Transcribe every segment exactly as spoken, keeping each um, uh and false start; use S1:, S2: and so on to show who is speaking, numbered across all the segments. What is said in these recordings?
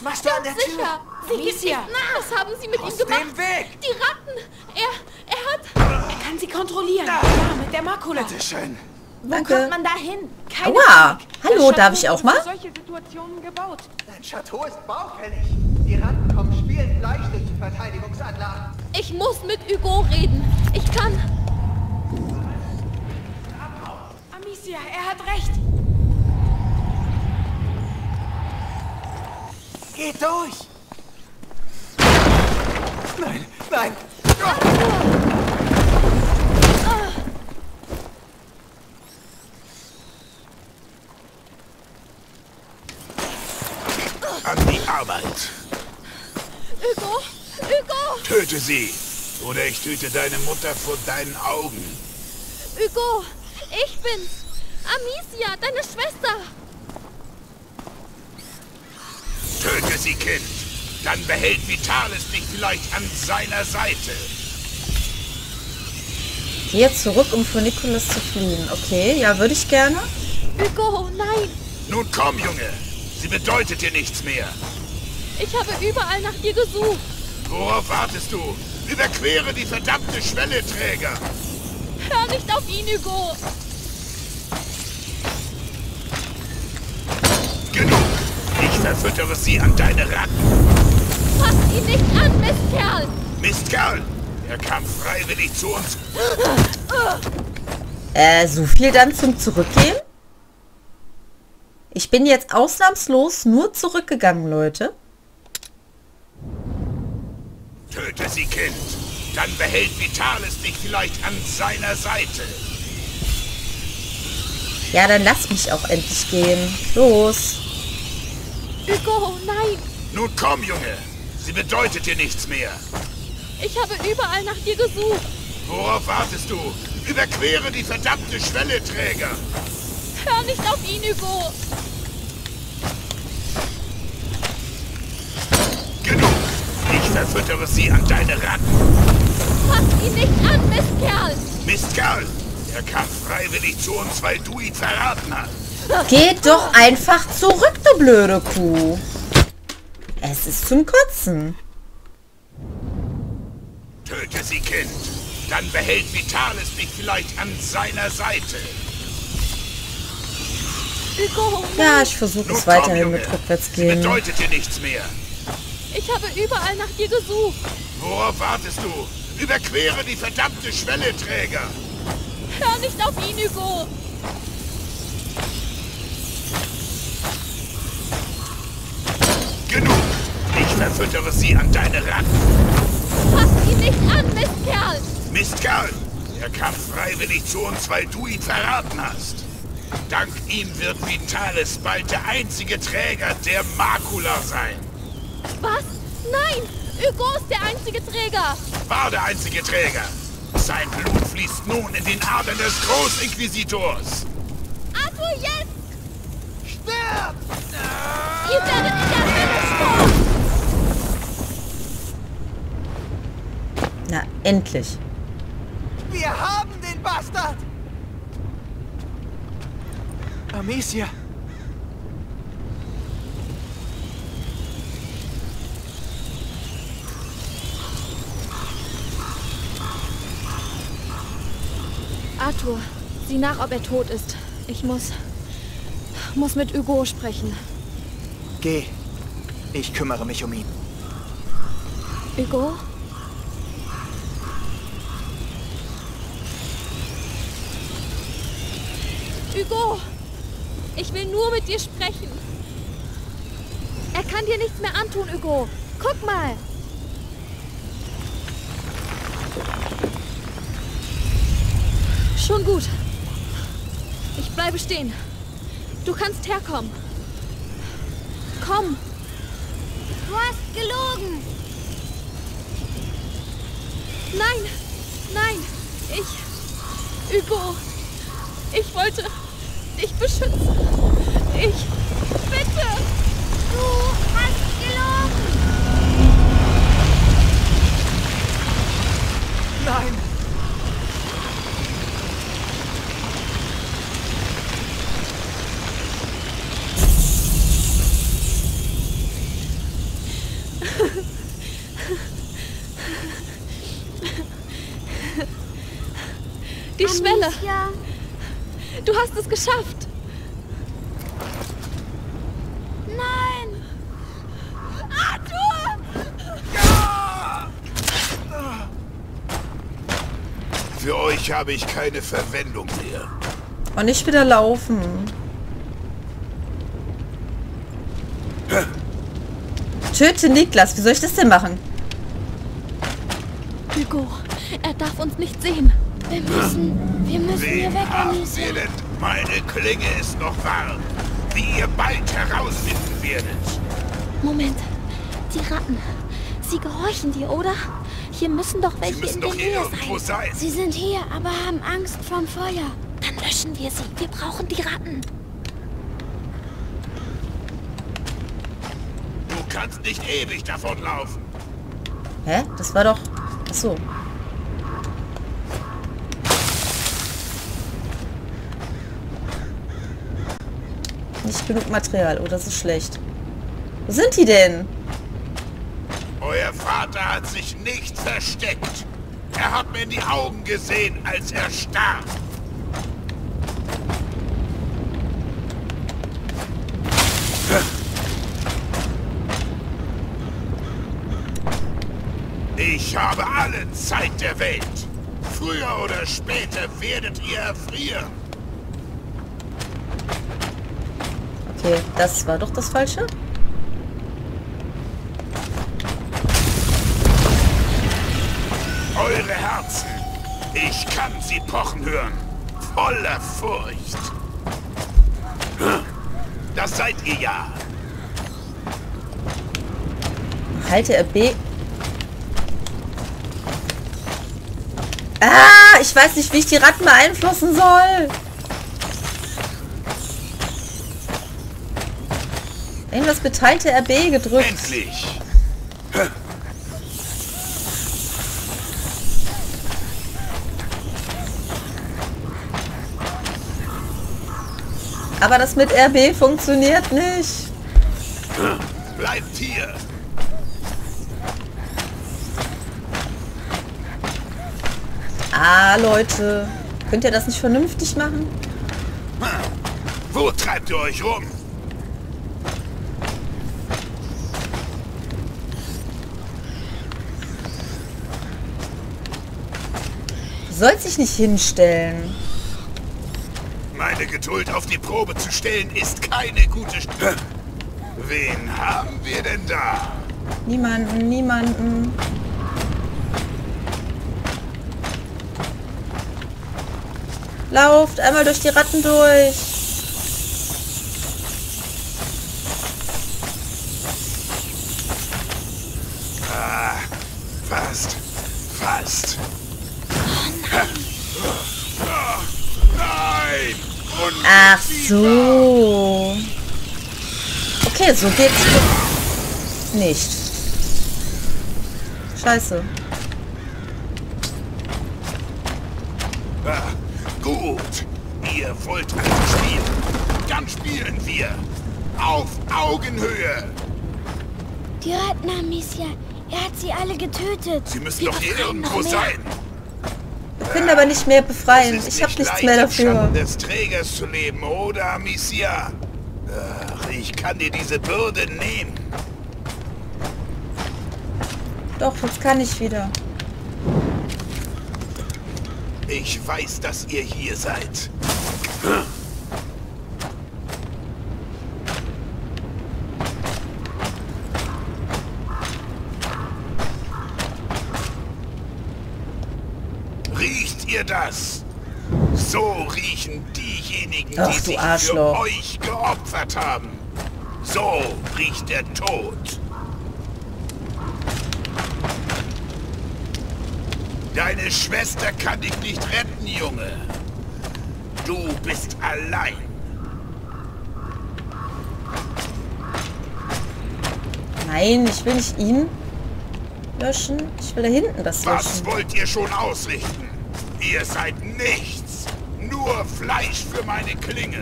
S1: machst du an der Tür?
S2: Sicher. Sie geht nicht
S3: Amicia.
S2: nach. Was haben Sie mit
S1: Aus
S2: ihm gemacht?
S1: dem Weg!
S2: Die Ratten. Er, er hat...
S3: Er kann sie kontrollieren.
S1: Da.
S3: Ja, mit der Makula.
S1: Bitte schön.
S3: Wo
S4: Danke.
S3: kommt man da hin? Keine
S4: Aua.
S3: Ahnung.
S4: Hallo,
S3: Das
S4: darf ich
S3: Chateau
S4: auch
S3: ist
S4: mal?
S3: für solche Situationen gebaut.
S5: Dein Chateau ist baufällig. Die Ratten kommen spielend leicht durch die Verteidigungsanlagen.
S2: Ich muss mit Hugo reden. Ich kann...
S3: Amicia, er hat recht.
S1: Geht durch! Nein, nein!
S6: An die Arbeit.
S2: Hugo! Hugo!
S6: Töte sie. Oder ich töte deine Mutter vor deinen Augen.
S2: Hugo! Ich bin's! Amicia, deine Schwester!
S6: Töte sie, Kind. Dann behält Vitalis dich vielleicht an seiner Seite.
S4: Gehe zurück, um vor Nicholas zu fliehen. Okay, ja, würde ich gerne.
S2: Hugo, nein!
S6: Nun komm, Junge. Sie bedeutet dir nichts mehr.
S2: Ich habe überall nach dir gesucht.
S6: Worauf wartest du? Überquere die verdammte Schwelle, Träger.
S2: Hör nicht auf ihn, Hugo!
S6: Genug. Ich verfüttere sie an deine Ratten.
S2: Fass ihn nicht an, Mistkerl!
S6: Mistkerl. Er kam freiwillig zu uns.
S4: Äh, so viel dann zum Zurückgehen? Ich bin jetzt ausnahmslos nur zurückgegangen, Leute.
S6: Töte sie, Kind. Dann behält Vitalis dich vielleicht an seiner Seite.
S4: Ja, dann lass mich auch endlich gehen. Los.
S2: Hugo, nein!
S6: Nun komm, Junge. Sie bedeutet dir nichts mehr.
S2: Ich habe überall nach dir gesucht.
S6: Worauf wartest du? Überquere die verdammte Schwelle, Träger.
S2: Hör nicht auf ihn, Hugo!
S6: Genug. Ich verfüttere sie an deine Ratten.
S2: Fass ihn nicht an, Mistkerl!
S6: Mistkerl. Er kam freiwillig zu uns, weil du ihn verraten hast.
S4: Geh doch einfach zurück, du blöde Kuh. Es ist zum Kotzen.
S6: Töte sie, Kind. Dann behält Vitalis dich vielleicht an seiner Seite.
S2: Hugo,
S4: Ja,
S2: nein!
S4: ich versuche
S6: Nun
S4: es
S6: komm,
S4: weiterhin
S6: Junge.
S4: mit rückwärts
S6: Sie
S4: gehen.
S6: bedeutet dir nichts mehr.
S2: Ich habe überall nach dir gesucht.
S6: Worauf wartest du? Überquere die verdammte Schwelle, Träger.
S2: Hör nicht auf ihn, Hugo!
S6: Genug. Ich verfüttere sie an deine Ratten.
S2: Fass ihn nicht an, Mistkerl!
S6: Mistkerl. Er kam freiwillig zu uns, weil du ihn verraten hast. Dank ihm wird Vitalis bald der einzige Träger der Makula sein.
S2: Was? Nein! Hugo ist der einzige Träger!
S6: War der einzige Träger. Sein Blut fließt nun in den Adern des Großinquisitors.
S2: Arthur, jetzt!
S5: Stirb!
S2: Ihr werdet sterben!
S4: Na, endlich.
S5: Wir haben den Bastard!
S1: Amicia!
S2: Arthur, sieh nach, ob er tot ist. Ich muss... muss mit Hugo sprechen.
S1: Geh. Ich kümmere mich um ihn.
S2: Hugo? Hugo! Ich will nur mit dir sprechen. Er kann dir nichts mehr antun, Hugo. Guck mal. Schon gut. Ich bleibe stehen. Du kannst herkommen. Komm.
S7: Du hast gelogen.
S2: Nein, nein, ich... Hugo, ich wollte dich beschützen. Ich... Bitte!
S7: Du hast gelogen.
S1: Nein!
S2: Die Schwelle.
S7: Amicia.
S2: Du hast es geschafft.
S7: Nein.
S2: Arthur!
S6: Für euch habe ich keine Verwendung mehr.
S4: Und nicht wieder laufen. Töte Niklas. Wie soll ich das denn machen?
S2: Hugo, er darf uns nicht sehen.
S7: Wir müssen, wir müssen hier
S6: Wen
S7: weg,
S6: haben
S7: Amicia.
S6: wir denn? Meine Klinge ist noch warm. Wie ihr bald herausfinden werdet.
S2: Moment. Die Ratten. Sie gehorchen dir, oder? Hier müssen doch
S6: Sie
S2: welche
S6: müssen
S2: in
S6: doch
S2: der
S6: hier
S2: Nähe
S6: irgendwo
S2: sein.
S6: sein.
S7: Sie sind hier, aber haben Angst vorm Feuer.
S2: Dann löschen wir sie. Wir brauchen die Ratten.
S6: Du kannst nicht ewig davonlaufen.
S4: Hä? Das war doch... Achso. Nicht genug Material. Oh, das ist schlecht. Wo sind die denn?
S6: Euer Vater hat sich nicht versteckt. Er hat mir in die Augen gesehen, als er starb. Ich habe alle Zeit der Welt. Früher oder später werdet ihr erfrieren.
S4: Okay, das war doch das Falsche.
S6: Eure Herzen. Ich kann sie pochen hören. Voller Furcht. Das seid ihr ja.
S4: Halte R B. Ah, ich weiß nicht, wie ich die Ratten beeinflussen soll. Irgendwas beteilte R B gedrückt.
S6: Endlich.
S4: Aber das mit R B funktioniert nicht.
S6: Bleibt hier.
S4: Ah, Leute. Könnt ihr das nicht vernünftig machen?
S6: Wo treibt ihr euch rum?
S4: Soll sich nicht hinstellen.
S6: Meine Geduld auf die Probe zu stellen, ist keine gute... St Wen haben wir denn da?
S4: Niemanden, niemanden. Lauft einmal durch die Ratten durch.
S6: Ah, fast. Fast. Ah, nein!
S4: Ach so. Okay, so geht's nicht. Scheiße.
S6: Ah, gut. Ihr wollt also spielen. Dann spielen wir. Auf Augenhöhe.
S7: Die Ratten, Amicia. Er hat sie alle getötet.
S6: Sie müssen
S7: Wir
S6: doch hier
S7: befreien noch
S6: irgendwo
S7: mehr.
S6: sein.
S4: Wir können aber nicht mehr befreien.
S6: Es ist
S4: Ich habe
S6: nicht
S4: nichts
S6: leicht,
S4: mehr
S6: im Schatten
S4: dafür.
S6: des Trägers zu leben, oder, Amicia? Ach, ich kann dir diese Bürde nehmen.
S4: Doch, jetzt kann ich wieder.
S6: Ich weiß, dass ihr hier seid. Riecht ihr das? So riechen diejenigen,
S4: Ach,
S6: die
S4: du
S6: sich für
S4: Arschloch.
S6: euch geopfert haben. So riecht der Tod. Deine Schwester kann dich nicht retten, Junge. Du bist allein.
S4: Nein, ich will nicht ihn löschen. Ich will da hinten das
S6: Was
S4: löschen.
S6: wollt ihr schon ausrichten? Ihr seid nichts. Nur Fleisch für meine Klinge.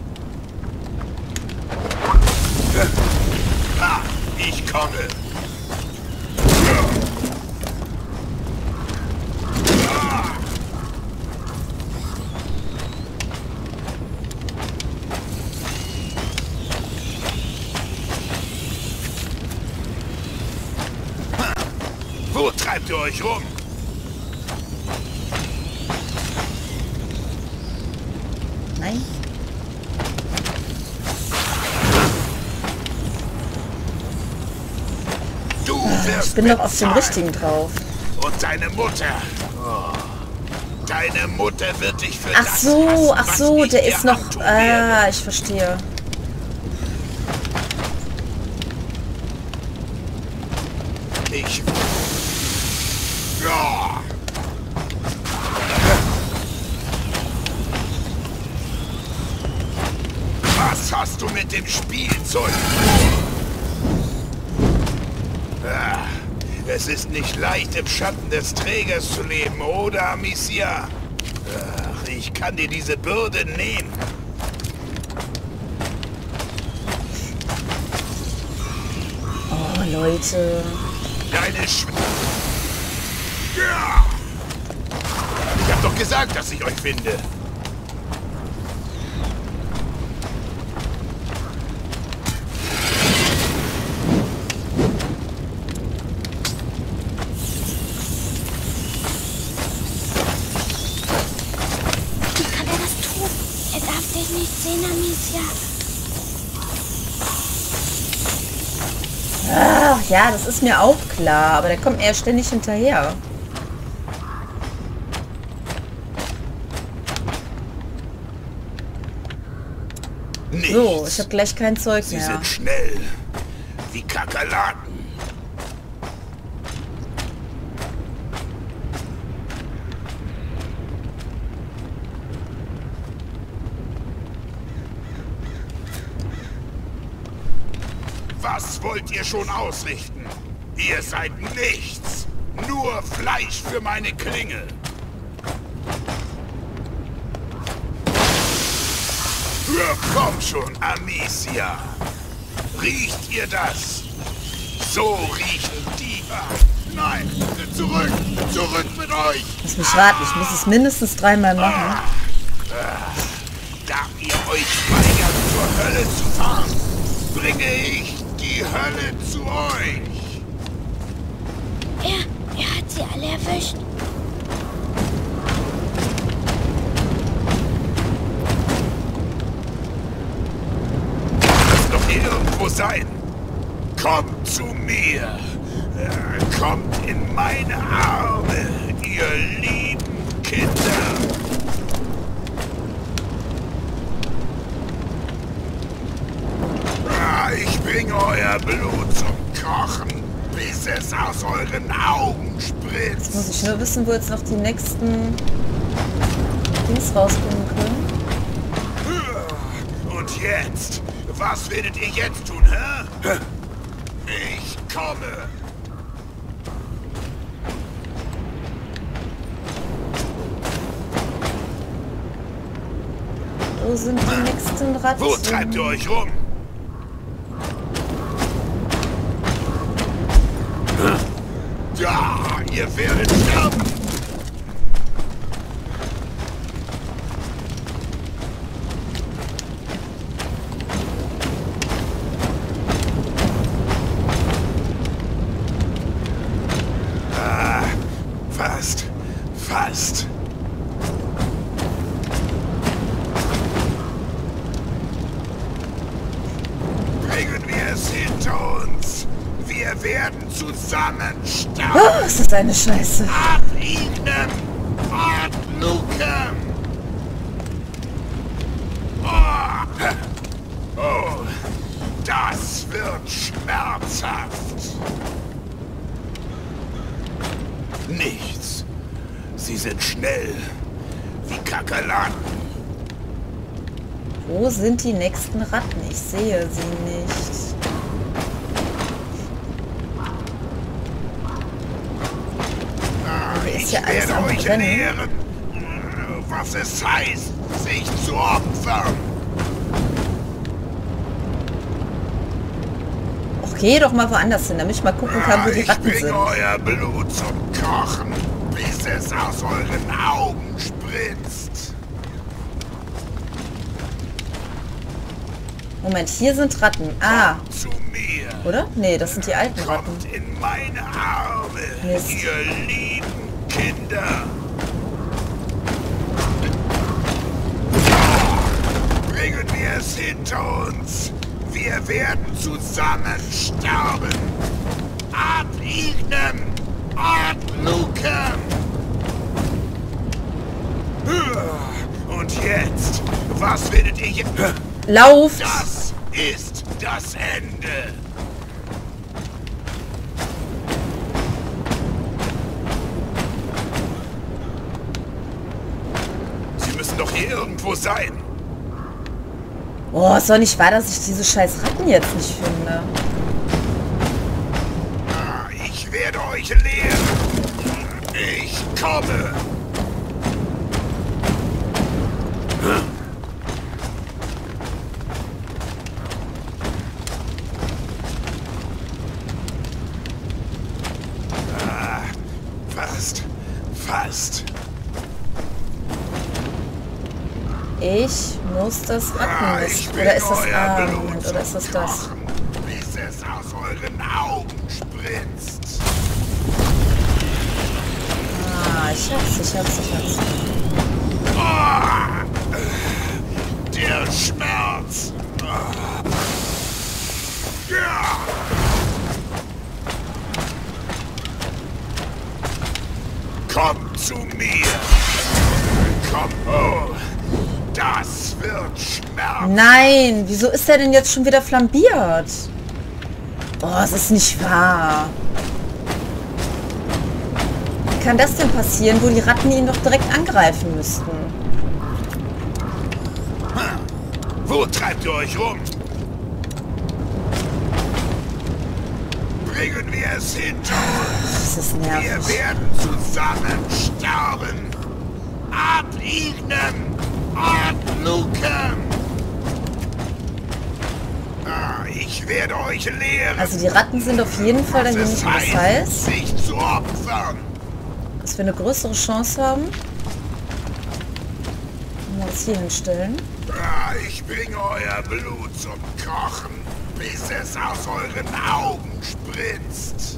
S6: Ha, ich komme. Wo treibt ihr euch rum?
S4: Nein.
S6: Du
S4: Ich
S6: wirst
S4: bin doch auf dem
S6: bezahlen.
S4: richtigen drauf.
S6: Und deine Mutter. Oh. Deine Mutter wird dich für
S4: Ach
S6: das
S4: so,
S6: hassen,
S4: ach
S6: was
S4: so,
S6: ich
S4: der
S6: dir
S4: ist noch...
S6: antun werde.
S4: Ah, ich verstehe.
S6: Ich... Ja. Was hast du mit dem Spielzeug? Ah, es ist nicht leicht, im Schatten des Trägers zu leben, oder, Amicia? Ach, ich kann dir diese Bürde nehmen.
S4: Oh, Leute.
S6: Deine Sch... Ja. Ich hab doch gesagt, dass ich euch finde.
S7: Wie kann er das tun? Er darf dich nicht sehen, Amicia.
S4: Ach ja, das ist mir auch klar, aber der kommt mir ja ständig hinterher.
S6: Nichts.
S4: So, ich habe gleich kein Zeug
S6: Sie
S4: mehr.
S6: sind schnell. Wie Kakerlaken. Was wollt ihr schon ausrichten? Ihr seid nichts. Nur Fleisch für meine Klinge. Ja, komm schon, Amicia. Riecht ihr das? So riechen die... Ah, nein, zurück! Zurück mit euch!
S4: Lass mich raten, ich muss es mindestens dreimal machen.
S6: Da ihr euch weigert, zur Hölle zu fahren, bringe ich die Hölle zu euch.
S7: Er, er hat sie alle erwischt.
S6: Das doch hier irgendwo sein. Kommt zu mir. Äh, Kommt in meine Arme, ihr lieben Kinder. Ah, ich bringe euer Blut zum Kochen, bis es aus euren Augen spritzt.
S4: Muss ich nur wissen, wo jetzt noch die nächsten Dings rauskommen können.
S6: Und jetzt? Was werdet ihr jetzt tun, hä? Ich komme.
S4: Wo sind die nächsten Ratten?
S6: Wo treibt ihr euch rum? Ja, ihr werdet sterben. Ah, fast, fast. Bringen wir es hinter uns. Wir werden zusammen sterben.
S4: Oh, ist das eine Scheiße.
S6: Ad ignem, ad lucem. Oh. Oh, das wird schmerzhaft. Nichts. Sie sind schnell, wie Kakerlaken.
S4: Wo sind die nächsten Ratten? Ich sehe sie nicht. Hier ist ja
S6: Ich
S4: alles
S6: werde
S4: am
S6: euch
S4: Brennen.
S6: lehren, was es heißt, sich zu opfern.
S4: Och, geh doch mal woanders hin, damit ich mal gucken kann, wo die
S6: Ich
S4: Ratten
S6: bringe
S4: sind.
S6: euer Blut zum Kochen, bis es aus euren Augen spritzt.
S4: Moment, hier sind Ratten. Ah,
S6: Zu mir.
S4: oder? Nee, das sind die alten Ratten.
S6: Kommt in meine Arme,
S4: Mist.
S6: ihr lieben Kinder. Bringen wir es hinter uns. Wir werden zusammen sterben. Ad ignem, ad lucem. Und jetzt, was werdet ihr jetzt?
S4: Lauft!
S6: Das ist das Ende. Sie müssen doch hier irgendwo sein.
S4: Oh, ist doch nicht wahr, dass ich diese scheiß Ratten jetzt nicht finde.
S6: Ah, ich werde euch lehren. Ich komme. Ah, fast. Fast.
S4: Ich muss das
S6: Ah,
S4: Ratten.
S6: ich bin
S4: Oder ist das
S6: euer
S4: ah,
S6: Blut
S4: Moment, oder ist das das?
S6: kochen, bis es aus euren Augen spritzt.
S4: Ah, ich hab's, ich hab's, ich hab's.
S6: Ah, der Schmerz. Ah. Ja. Komm zu mir. Komm. Oh, das wird Schmerz.
S4: Nein, wieso ist er denn jetzt schon wieder flambiert? Oh, es ist nicht wahr. Wie kann das denn passieren, wo die Ratten ihn doch direkt angreifen müssten?
S6: Wo treibt ihr euch rum? Bringen wir es hinter uns.
S4: Das ist nervig.
S6: Wir werden zusammen sterben. Ad ignem, ad lucem. Ah, ich werde euch lehren.
S4: Also die Ratten sind auf jeden Fall dahin.
S6: was es
S4: Das heißt,
S6: sich zu opfern.
S4: dass wir eine größere Chance haben. Mal das hier hinstellen.
S6: Ah, ich bringe euer Blut zum Kochen, bis es aus euren Augen spritzt.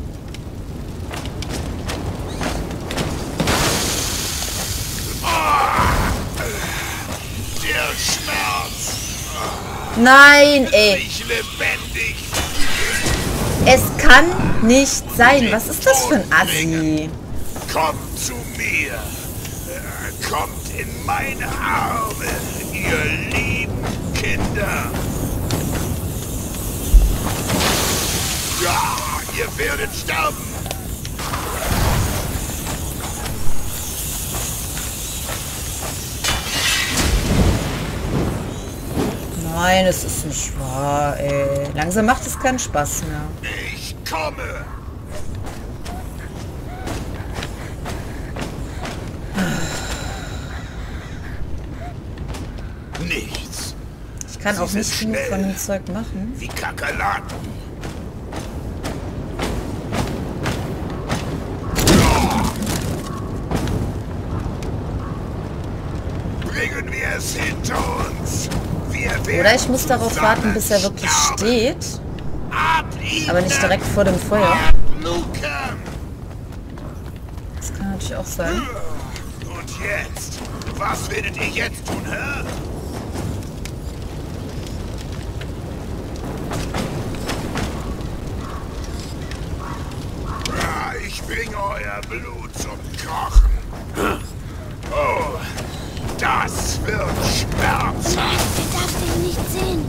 S6: Oh, der Schmerz.
S4: Nein, ey.
S6: Ich lebendig.
S4: Es kann nicht sein. Was ist das für ein Assi?
S6: Kommt zu mir. Äh, Kommt in meine Arme, ihr lieben Kinder. Ja, ihr werdet sterben.
S4: Nein, es ist nicht wahr, ey. Langsam macht es keinen Spaß mehr.
S6: Ich komme. Nichts.
S4: Ich kann
S6: Sie
S4: auch
S6: sind
S4: nicht genug
S6: schnell.
S4: von dem Zeug machen.
S6: Wie Kakerlaken. Bringen wir es hinter uns. Wir werden
S4: Oder ich muss darauf
S6: zusammen
S4: warten, bis er wirklich
S6: sterben.
S4: steht.
S6: Ad
S4: Aber nicht direkt vor dem Feuer.
S6: Ad lucem.
S4: Das kann natürlich auch sein.
S6: Und jetzt? Was werdet ihr jetzt tun, hä? Ah, ich bringe euer Blut zum Kochen. Oh, das wird schmerzhaft.
S7: Er darf dich nicht sehen.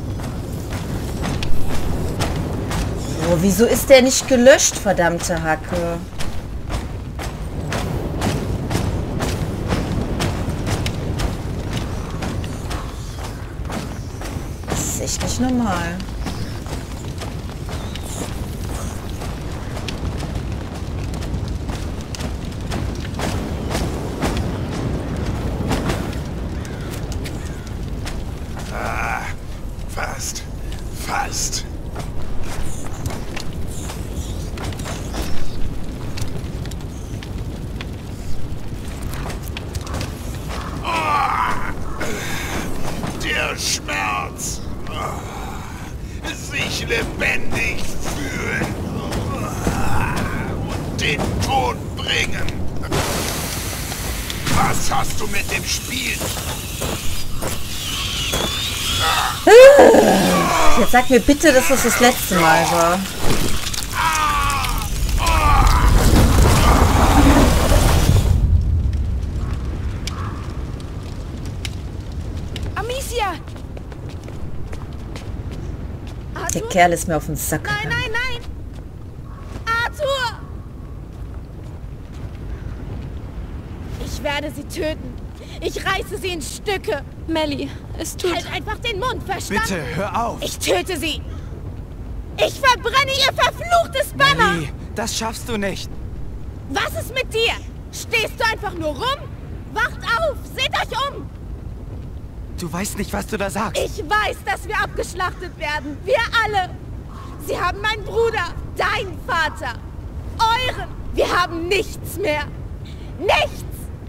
S4: Oh, wieso ist der nicht gelöscht, verdammte Hacke? Das ist echt nicht normal.
S6: Ah, fast, fast. Oh, der Schmerz. Oh, den Ton bringen. Was hast du mit dem Spiel?
S4: Jetzt sag mir bitte, dass das das letzte Mal war.
S3: Amicia!
S4: Der Kerl ist mir auf den Sack
S2: Nein,
S4: gegangen.
S2: nein, nein! Arthur! Ich werde sie töten. Ich reiße sie in Stücke. Melly, es tut... Halt einfach den Mund, verstanden?
S1: Bitte, hör auf!
S2: Ich töte sie. Ich verbrenne ihr verfluchtes Banner.
S1: Melly, das schaffst du nicht.
S2: Was ist mit dir? Stehst du einfach nur rum? Wacht auf! Seht euch um!
S1: Du weißt nicht, was du da sagst.
S2: Ich weiß, dass wir abgeschlachtet werden. Wir alle. Sie haben meinen Bruder, deinen Vater, euren. Wir haben nichts mehr. Nichts!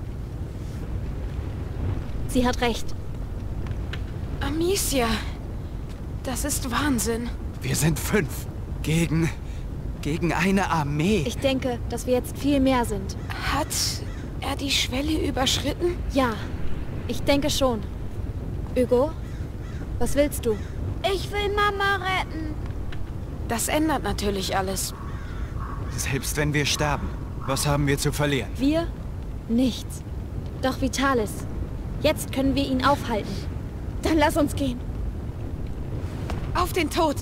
S2: Sie hat recht.
S3: Amicia! Das ist Wahnsinn.
S1: Wir sind fünf. Gegen... gegen eine Armee.
S2: Ich denke, dass wir jetzt viel mehr sind.
S3: Hat er die Schwelle überschritten?
S2: Ja, ich denke schon. Hugo, was willst du?
S7: Ich will Mama retten.
S3: Das ändert natürlich alles.
S1: Selbst wenn wir sterben, was haben wir zu verlieren?
S2: Wir? Nichts. Doch Vitalis. Jetzt können wir ihn aufhalten. Dann lass uns gehen.
S3: Auf den Tod!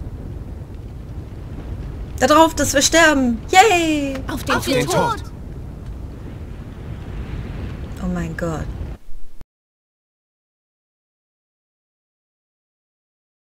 S4: Darauf, dass wir sterben. Yay!
S2: Auf den,
S1: Auf
S2: Tod.
S1: den Tod.
S4: Oh mein Gott.